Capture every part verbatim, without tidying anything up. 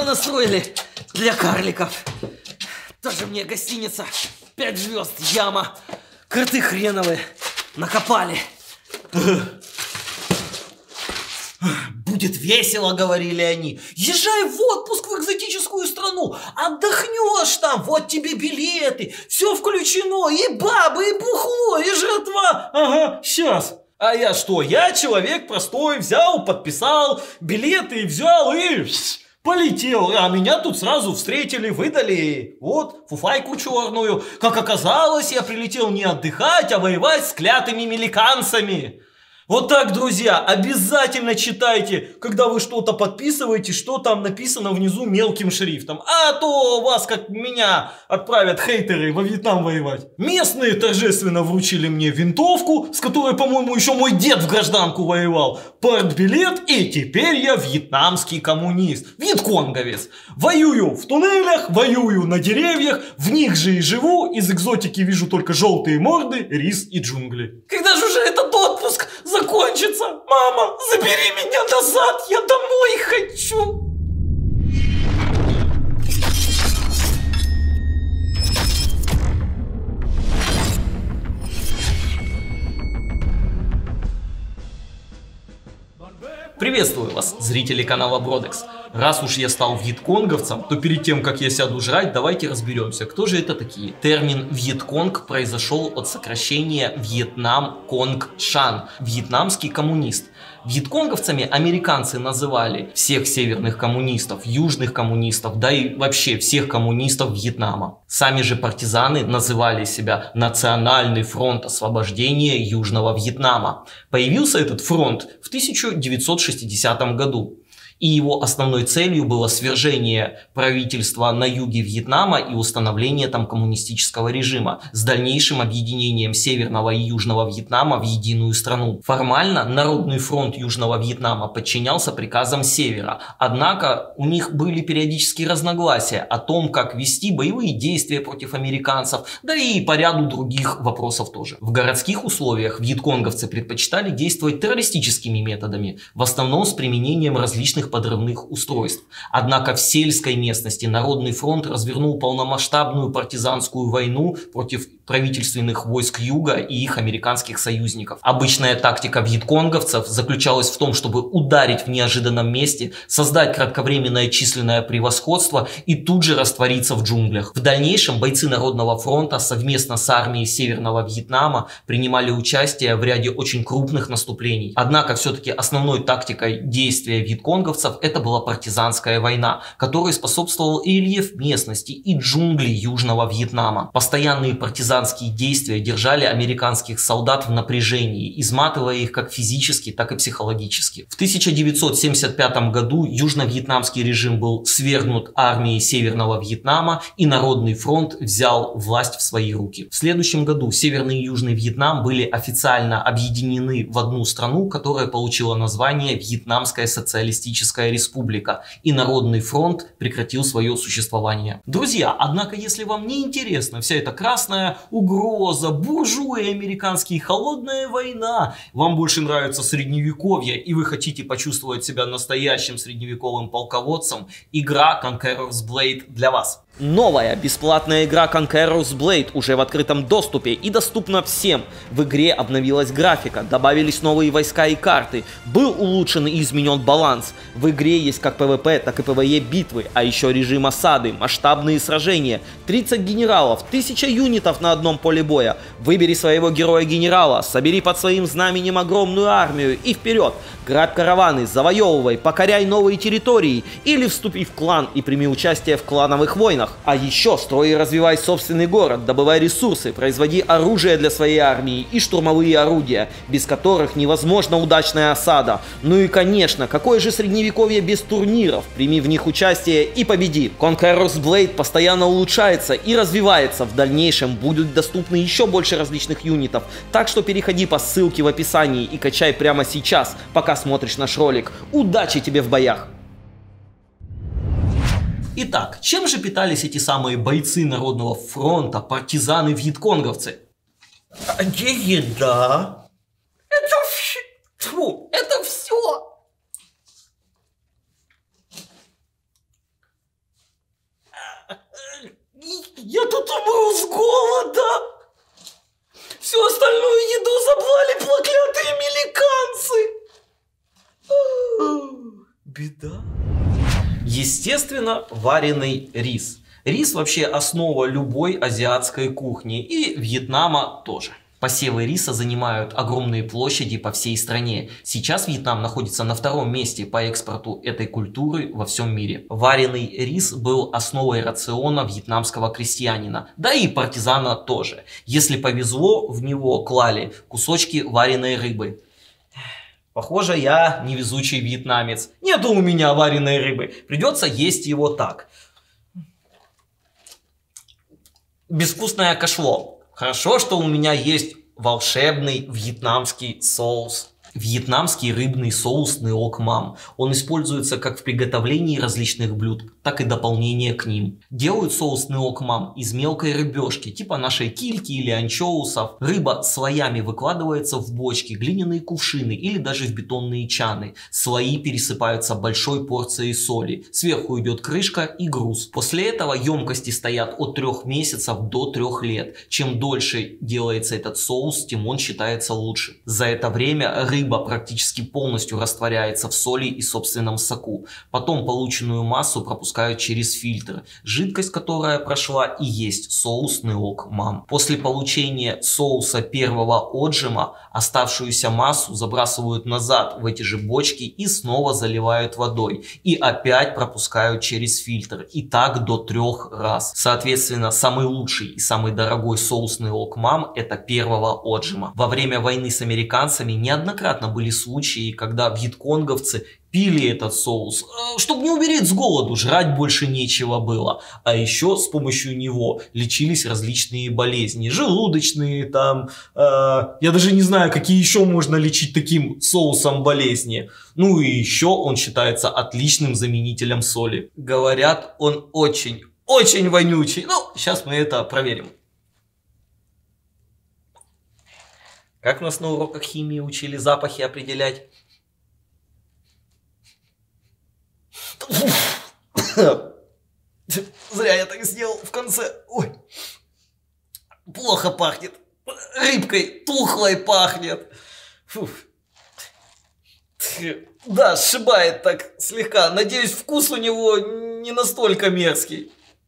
весело настроили для карликов. Тоже мне гостиница, пять звезд, яма, кроты хреновые, накопали. Будет весело, говорили они. Езжай в отпуск в экзотическую страну, отдохнешь там, вот тебе билеты, все включено, и бабы, и бухло, и жратва. Ага, сейчас. А я что? Я человек простой, взял, подписал, билеты взял и полетел. А меня тут сразу встретили, выдали вот фуфайку черную. Как оказалось, я прилетел не отдыхать, а воевать с клятыми меликанцами. Вот так, друзья, обязательно читайте, когда вы что-то подписываете, что там написано внизу мелким шрифтом. А то вас, как меня, отправят хейтеры во Вьетнам воевать. Местные торжественно вручили мне винтовку, с которой, по-моему, еще мой дед в гражданку воевал, партбилет, и теперь я вьетнамский коммунист, вьетконговец. Воюю в туннелях, воюю на деревьях, в них же и живу, из экзотики вижу только желтые морды, рис и джунгли. Когда же уже этот отпуск закончится? Мама, забери меня назад, я домой хочу. Приветствую вас, зрители канала Бродекс. Раз уж я стал вьетконговцем, то перед тем, как я сяду жрать, давайте разберемся, кто же это такие. Термин Вьетконг произошел от сокращения Вьетнам Конг Шан, вьетнамский коммунист. Вьетконговцами американцы называли всех северных коммунистов, южных коммунистов, да и вообще всех коммунистов Вьетнама. Сами же партизаны называли себя Национальный фронт освобождения Южного Вьетнама. Появился этот фронт в тысяча девятьсот шестидесятом году. И его основной целью было свержение правительства на юге Вьетнама и установление там коммунистического режима с дальнейшим объединением Северного и Южного Вьетнама в единую страну. Формально Народный фронт Южного Вьетнама подчинялся приказам Севера, однако у них были периодические разногласия о том, как вести боевые действия против американцев, да и по ряду других вопросов тоже. В городских условиях вьетконговцы предпочитали действовать террористическими методами, в основном с применением различных подрывных устройств. Однако в сельской местности Народный фронт развернул полномасштабную партизанскую войну против правительственных войск Юга и их американских союзников. Обычная тактика вьетконговцев заключалась в том, чтобы ударить в неожиданном месте, создать кратковременное численное превосходство и тут же раствориться в джунглях. В дальнейшем бойцы Народного фронта совместно с армией Северного Вьетнама принимали участие в ряде очень крупных наступлений. Однако все-таки основной тактикой действия вьетконговцев это была партизанская война, которой способствовал и рельеф местности, и джунгли Южного Вьетнама. Постоянные партизанские действия держали американских солдат в напряжении, изматывая их как физически, так и психологически. В тысяча девятьсот семьдесят пятом году южно-вьетнамский режим был свергнут армией Северного Вьетнама, и Народный фронт взял власть в свои руки. В следующем году Северный и Южный Вьетнам были официально объединены в одну страну, которая получила название Вьетнамская социалистическая республика, и Народный фронт прекратил свое существование. Друзья, однако, если вам не интересна вся эта красная угроза, буржуи американские, холодная война, вам больше нравится средневековье, и вы хотите почувствовать себя настоящим средневековым полководцем, игра Conqueror's Blade для вас. Новая бесплатная игра Conqueror's Blade уже в открытом доступе и доступна всем. В игре обновилась графика, добавились новые войска и карты, был улучшен и изменен баланс. В игре есть как пэ вэ пэ, так и пэ вэ е битвы, а еще режим осады, масштабные сражения, тридцать генералов, тысяча юнитов на одном поле боя. Выбери своего героя-генерала, собери под своим знаменем огромную армию и вперед! Грабь караваны, завоевывай, покоряй новые территории или вступи в клан и прими участие в клановых войнах. А еще строй и развивай собственный город, добывай ресурсы, производи оружие для своей армии и штурмовые орудия, без которых невозможна удачная осада. Ну и конечно, какое же средневековье без турниров? Прими в них участие и победи. Conqueror's Blade постоянно улучшается и развивается, в дальнейшем будут доступны еще больше различных юнитов, так что переходи по ссылке в описании и качай прямо сейчас, пока смотришь наш ролик. Удачи тебе в боях! Итак, чем же питались эти самые бойцы Народного фронта, партизаны-вьетконговцы? А где еда? Это все... Тьфу, это все... Я тут умру с голода. Всю остальную еду забрали проклятые меликанцы. Беда. Естественно, вареный рис. Рис вообще основа любой азиатской кухни, и Вьетнама тоже. Посевы риса занимают огромные площади по всей стране. Сейчас Вьетнам находится на втором месте по экспорту этой культуры во всем мире. Вареный рис был основой рациона вьетнамского крестьянина, да и партизана тоже. Если повезло, в него клали кусочки вареной рыбы. Похоже, я невезучий вьетнамец. Нету у меня вареной рыбы. Придется есть его так. Безвкусное кашло. Хорошо, что у меня есть волшебный вьетнамский соус. Вьетнамский рыбный соус Неок Мам. Он используется как в приготовлении различных блюд, так и дополнение к ним. Делают соус Неок Мам из мелкой рыбешки, типа нашей кильки или анчоусов. Рыба слоями выкладывается в бочки, глиняные кувшины или даже в бетонные чаны. Слои пересыпаются большой порцией соли. Сверху идет крышка и груз. После этого емкости стоят от трех месяцев до трех лет. Чем дольше делается этот соус, тем он считается лучше. За это время рыба Рыба практически полностью растворяется в соли и собственном соку. Потом полученную массу пропускают через фильтр. Жидкость, которая прошла, и есть соус Неок Мам. После получения соуса первого отжима оставшуюся массу забрасывают назад в эти же бочки и снова заливают водой. И опять пропускают через фильтр. И так до трех раз. Соответственно, самый лучший и самый дорогой соус Неок Мам это первого отжима. Во время войны с американцами неоднократно были случаи, когда вьетконговцы пили этот соус, чтобы не умереть с голоду, жрать больше нечего было. А еще с помощью него лечились различные болезни, желудочные там, э, я даже не знаю, какие еще можно лечить таким соусом болезни. Ну и еще он считается отличным заменителем соли. Говорят, он очень, очень вонючий. Ну, сейчас мы это проверим. Как нас на уроках химии учили запахи определять? Зря я так сделал в конце. Ой. Плохо пахнет. Рыбкой тухлой пахнет. Фу. Да, сшибает так слегка. Надеюсь, вкус у него не настолько мерзкий.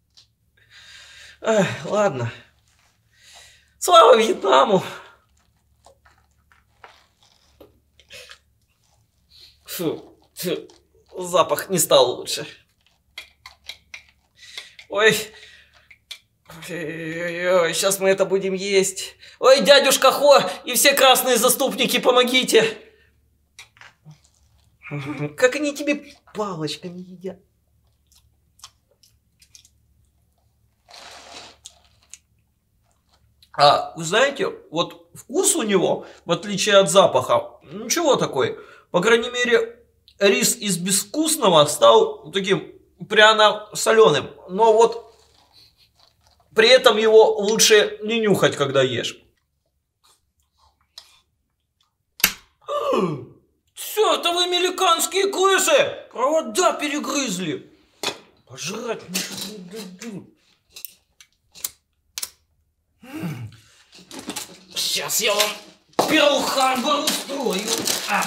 Эх, ладно. Слава Вьетнаму! Фу, фу, запах не стал лучше. Ой. Ой-ой-ой, сейчас мы это будем есть. Ой, дядюшка Хо и все красные заступники, помогите. Как они тебе палочками едят? А вы знаете, вот вкус у него, в отличие от запаха, ничего такой. По крайней мере, рис из безвкусного стал таким пряно-соленым. Но вот при этом его лучше не нюхать, когда ешь. Все, это вы меликанские крысы! Провода перегрызли. Пожрать не дадут. Сейчас я вам Перл-Харбор устрою. А.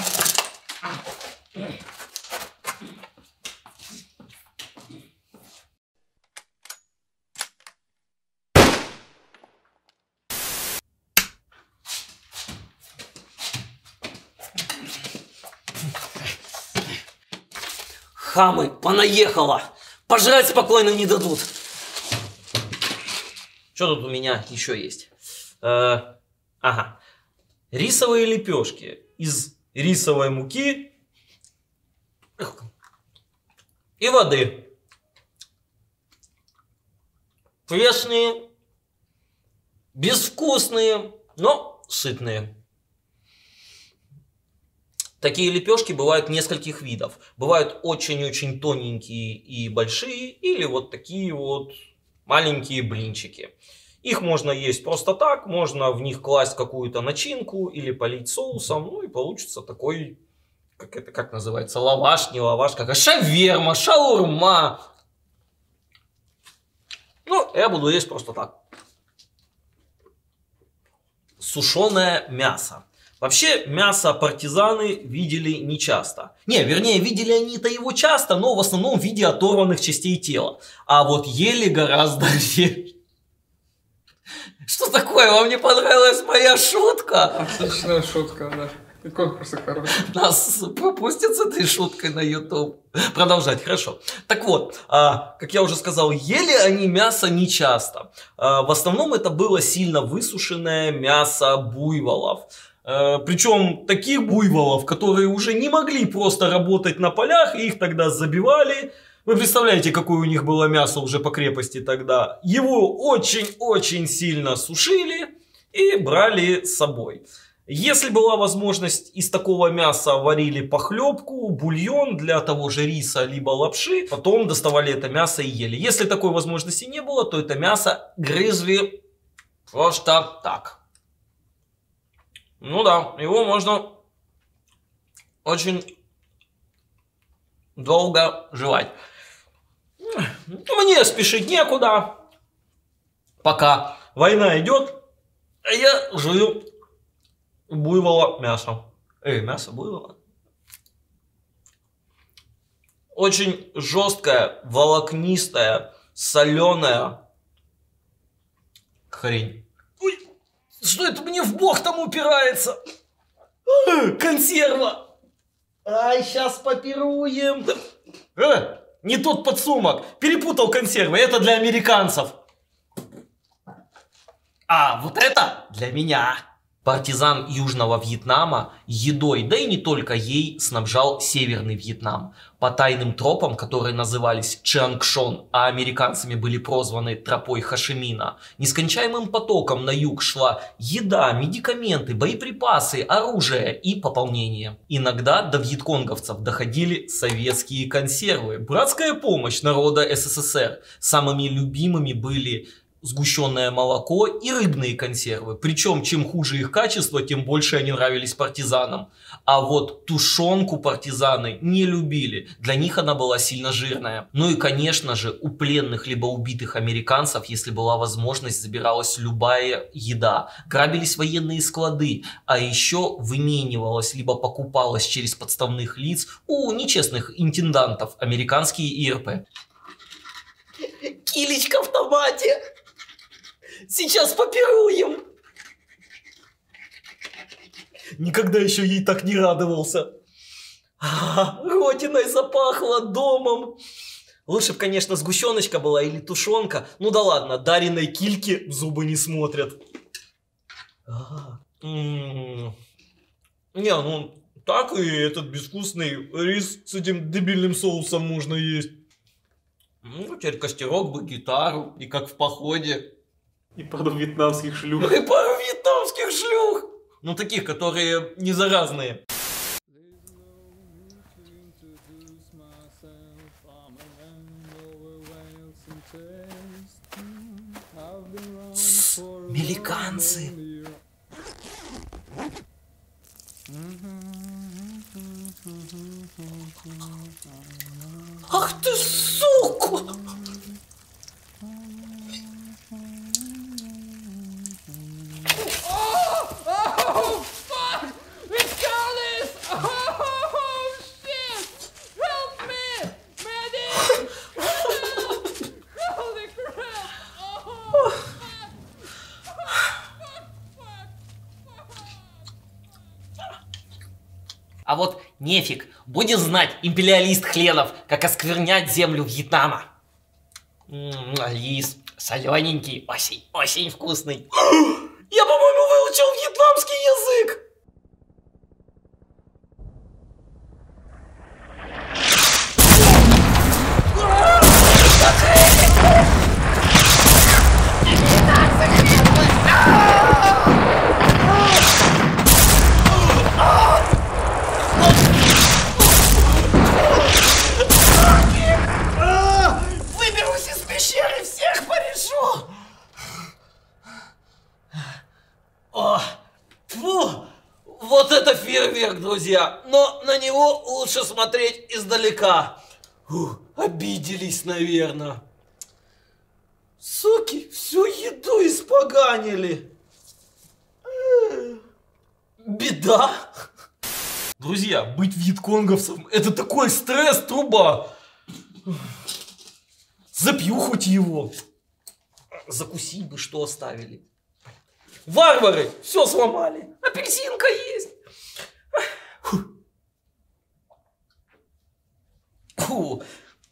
Хамы, понаехало! Пожрать спокойно не дадут. Что тут у меня еще есть? Э, ага. Рисовые лепешки из рисовой муки и воды. Пресные, безвкусные, но сытные. Такие лепешки бывают нескольких видов. Бывают очень-очень тоненькие и большие, или вот такие вот маленькие блинчики. Их можно есть просто так, можно в них класть какую-то начинку или полить соусом, ну и получится такой, как это как называется, лаваш, не лаваш, как шаверма, шаурма. Ну, я буду есть просто так. Сушеное мясо. Вообще, мясо партизаны видели нечасто. Не, вернее, видели они-то его часто, но в основном в виде оторванных частей тела. А вот ели гораздо реже. Что такое? Вам не понравилась моя шутка? Отличная шутка, да. И конкурсы хорошие. Нас пропустят с этой шуткой на YouTube. Продолжать, хорошо. Так вот, а, как я уже сказал, ели они мясо нечасто. А, в основном это было сильно высушенное мясо буйволов. А, причем таких буйволов, которые уже не могли просто работать на полях, и их тогда забивали. Вы представляете, какое у них было мясо уже по крепости тогда. Его очень-очень сильно сушили и брали с собой. Если была возможность, из такого мяса варили похлебку, бульон для того же риса, либо лапши. Потом доставали это мясо и ели. Если такой возможности не было, то это мясо грызли просто так. Ну да, его можно очень долго жевать. Мне спешить некуда. Пока война идет, а я жую буйвола мясо. Эй, мясо буйвола. Очень жесткая, волокнистая, соленая хрень. Ой, что это мне в бок там упирается? А, консерва. Ай, сейчас попируем. А, не тот подсумок. Перепутал консервы. Это для американцев. А вот это для меня. Партизан Южного Вьетнама едой, да и не только ей, снабжал Северный Вьетнам. По тайным тропам, которые назывались Чиангшон, а американцами были прозваны тропой Хошимина, нескончаемым потоком на юг шла еда, медикаменты, боеприпасы, оружие и пополнение. Иногда до вьетконговцев доходили советские консервы, братская помощь народа СССР. Самыми любимыми были сгущенное молоко и рыбные консервы. Причем, чем хуже их качество, тем больше они нравились партизанам. А вот тушенку партизаны не любили. Для них она была сильно жирная. Ну и, конечно же, у пленных либо убитых американцев, если была возможность, забиралась любая еда. Грабились военные склады. А еще выменивалась либо покупалась через подставных лиц у нечестных интендантов американские И Р П. Килечка в томате. Сейчас попируем. Никогда еще ей так не радовался. А, родиной запахло, домом. Лучше бы, конечно, сгущеночка была или тушенка. Ну да ладно, дареной кильки в зубы не смотрят. А, м-м-м. Не, ну так и этот безвкусный рис с этим дебильным соусом можно есть. Ну, теперь костерок бы, гитару, и как в походе. И пару вьетнамских шлюх. И пару вьетнамских шлюх. Ну, таких, которые не заразные. Меликанцы. Ах ты, сука! А вот нефиг, будет знать империалист Хленов, как осквернять землю Вьетнама. М-м, лис, солененький, очень, очень вкусный. Я, по-моему, выучил вьетнамский язык. Вот это фейерверк, друзья, но на него лучше смотреть издалека. Фух, обиделись, наверное. Суки, всю еду испоганили. Беда. Друзья, быть вьетконговцем — это такой стресс, труба. Запью хоть его. Закусить бы, что оставили. Варвары все сломали. Апельсинка есть. Фу. Фу.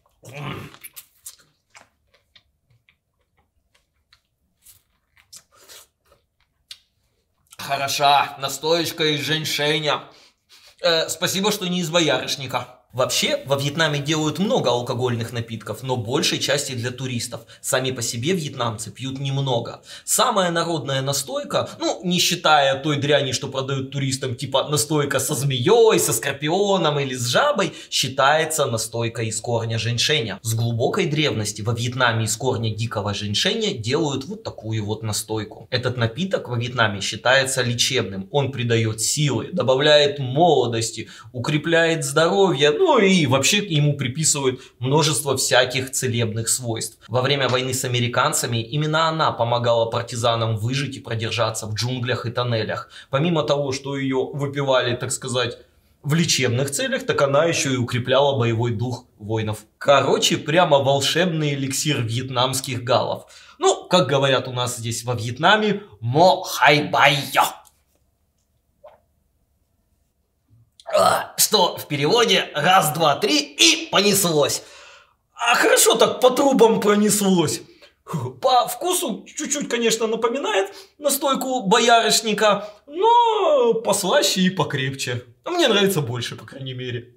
Хороша настоечка из женьшеня. Э, спасибо, что не из боярышника. Вообще, во Вьетнаме делают много алкогольных напитков, но большей части для туристов. Сами по себе вьетнамцы пьют немного. Самая народная настойка, ну, не считая той дряни, что продают туристам, типа настойка со змеей, со скорпионом или с жабой, считается настойка из корня женьшеня. С глубокой древности во Вьетнаме из корня дикого женьшеня делают вот такую вот настойку. Этот напиток во Вьетнаме считается лечебным. Он придает силы, добавляет молодости, укрепляет здоровье, ну и вообще ему приписывают множество всяких целебных свойств. Во время войны с американцами именно она помогала партизанам выжить и продержаться в джунглях и тоннелях. Помимо того, что ее выпивали, так сказать, в лечебных целях, так она еще и укрепляла боевой дух воинов. Короче, прямо волшебный эликсир вьетнамских галлов. Ну, как говорят у нас здесь во Вьетнаме, мо хай байо. Что в переводе раз, два, три и понеслось. А хорошо так по трубам пронеслось. По вкусу чуть-чуть, конечно, напоминает настойку боярышника, но послаще и покрепче. Мне нравится больше, по крайней мере.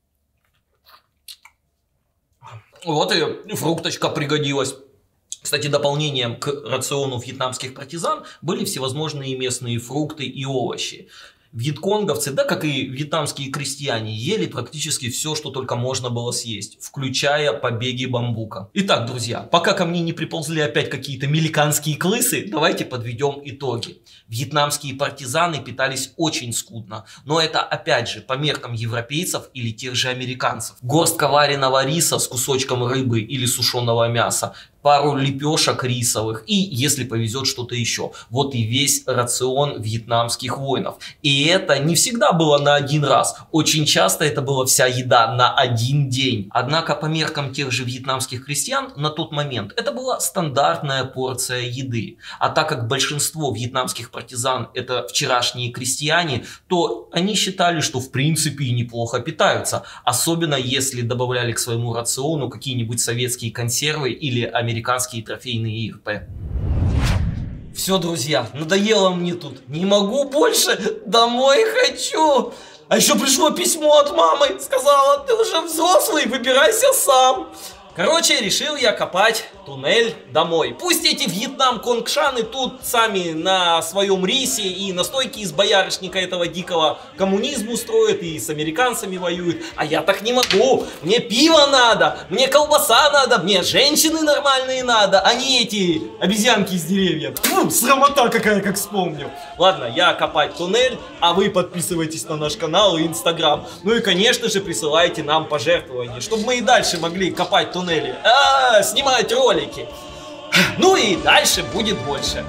Вот и фрукточка пригодилась. Кстати, дополнением к рациону вьетнамских партизан были всевозможные местные фрукты и овощи. Вьетконговцы, да как и вьетнамские крестьяне, ели практически все, что только можно было съесть, включая побеги бамбука. Итак, друзья, пока ко мне не приползли опять какие-то меликанские крысы, давайте подведем итоги. Вьетнамские партизаны питались очень скудно, но это опять же по меркам европейцев или тех же американцев. Горстка вареного риса с кусочком рыбы или сушеного мяса, пару лепешек рисовых и, если повезет, что-то еще. Вот и весь рацион вьетнамских воинов. И это не всегда было на один раз. Очень часто это была вся еда на один день. Однако по меркам тех же вьетнамских крестьян на тот момент это была стандартная порция еды. А так как большинство вьетнамских партизан это вчерашние крестьяне, то они считали, что в принципе и неплохо питаются. Особенно если добавляли к своему рациону какие-нибудь советские консервы или американские Американские трофейные И Р П. Все, друзья, надоело мне тут. Не могу больше. Домой хочу. А еще пришло письмо от мамы. Сказала, ты уже взрослый, выбирайся сам. Короче, решил я копать туннель домой. Пусть эти вьетнам-конгшаны тут сами на своем рисе и настойки из боярышника этого дикого коммунизму строят и с американцами воюют. А я так не могу. Мне пиво надо, мне колбаса надо, мне женщины нормальные надо, а не эти обезьянки из деревьев. Фу, срамота какая, как вспомню. Ладно, я копать туннель, а вы подписывайтесь на наш канал и инстаграм. Ну и, конечно же, присылайте нам пожертвования, чтобы мы и дальше могли копать туннель. А, снимать ролики. Ну и дальше будет больше.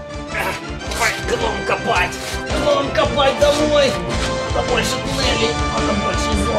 Гном копать. Гном копать домой. Побольше туннелей, а побольше зла.